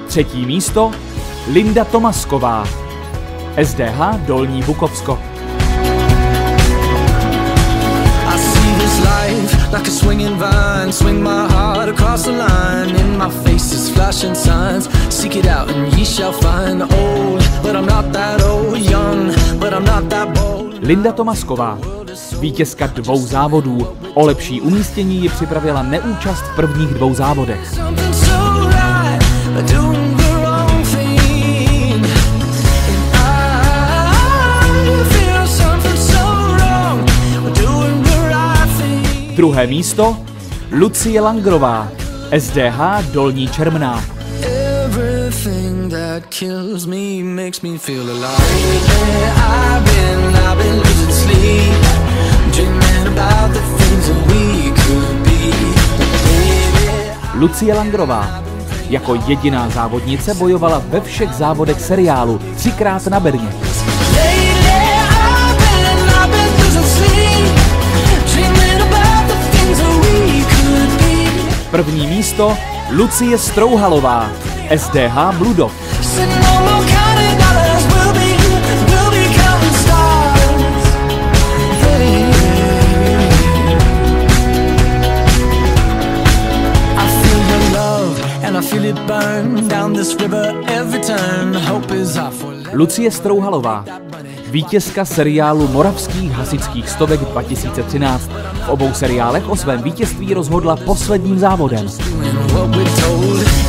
Třetí místo Linda Tomasková, SDH Dolní Bukovsko. Like a swinging vine, swing my heart across the line. In my face is flashing signs. Seek it out and ye shall find. Old, but I'm not that old. Young, but I'm not that bold. Linda Tomasková, vítězka 2 závodů. O lepší umístění ji připravila neúčast v prvních 2 závodech. Druhé místo Lucie Langrová, SDH Dolní Čermná. Lucie Langrová jako jediná závodnice bojovala ve všech závodech seriálu 3krát na berně. První místo Lucie Strouhalová, SDH Bludov. Lucie Strouhalová, vítězka seriálu Moravských hasičských stovek 2013. V obou seriálech o svém vítězství rozhodla posledním závodem.